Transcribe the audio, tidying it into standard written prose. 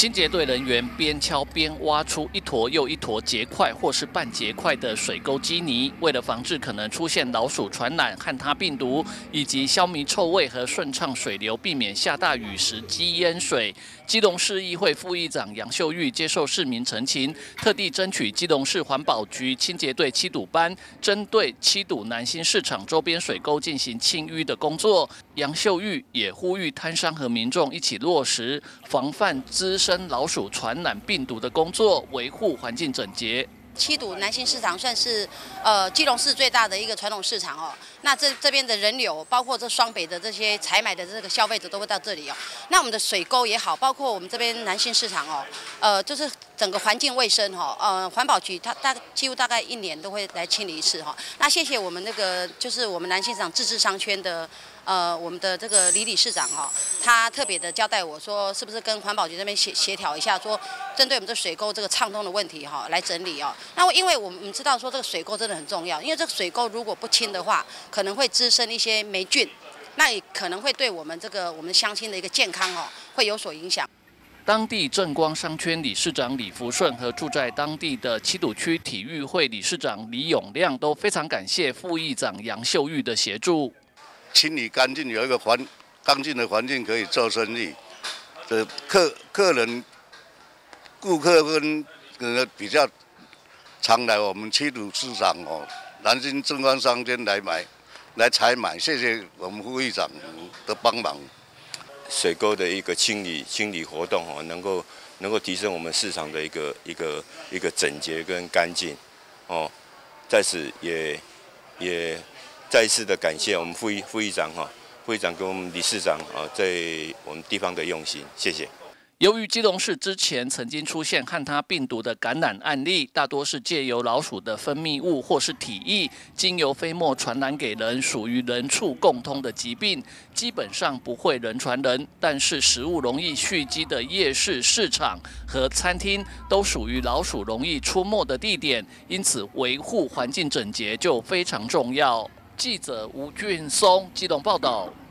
清洁队人员边敲边挖出一坨又一坨结块或是半结块的水沟基泥，为了防治可能出现老鼠传染、汉他病毒，以及消弭臭味和顺畅水流，避免下大雨时积淹水。基隆市议会副议长杨秀玉接受市民陈情，特地争取基隆市环保局清洁队7堵班，针对7堵南新市场周边水沟进行清淤的工作。杨秀玉也呼吁摊商和民众一起落实防范滋生老鼠传染病毒的工作，维护环境整洁。 7堵南新市场算是基隆市最大的一个传统市场哦。那这边的人流，包括这双北的这些采买的这个消费者都会到这里哦。那我们的水沟也好，包括我们这边南新市场哦，就是整个环境卫生哈，环保局它几乎大概1年都会来清理一次哈。那谢谢我们那个就是我们南新市场自治商圈的。我们的这个李理事长哈，他特别的交代我说，是不是跟环保局那边协调一下，说针对我们这水沟这个畅通的问题哈，来整理哦。那因为我们知道说这个水沟真的很重要，因为这个水沟如果不清的话，可能会滋生一些霉菌，那也可能会对我们乡亲的一个健康哦，会有所影响。 当地正光商圈理事长李福顺和住在当地的7堵区体育会理事长李永亮都非常感谢副议长杨秀玉的协助。 清理干净，有一个干净的环境可以做生意。顾客跟比较常来我们7堵市场哦，南新正光商圈来采买，谢谢我们副议长的帮忙。 水沟的一个清理活动哦，能够提升我们市场的一个整洁跟干净哦，在此也再一次的感谢我们副议长跟我们理事长在我们地方的用心，谢谢。 由于基隆市之前曾经出现汉他病毒的感染案例，大多是借由老鼠的分泌物或是体液，经由飞沫传染给人，属于人畜共通的疾病，基本上不会人传人。但是食物容易蓄积的夜市、市场和餐厅都属于老鼠容易出没的地点，因此维护环境整洁就非常重要。记者吴俊松基隆报道。